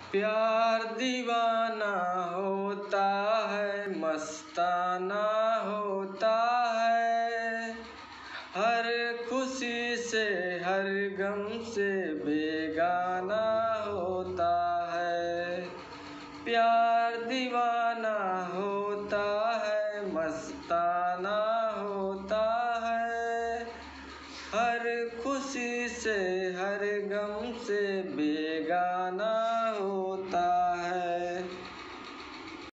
प्यार दीवाना होता है, मस्ताना होता है, हर खुशी से हर गम से बेगाना होता है। प्यार दीवाना होता है, मस्ताना होता है, हर खुशी से हर गम से बेगाना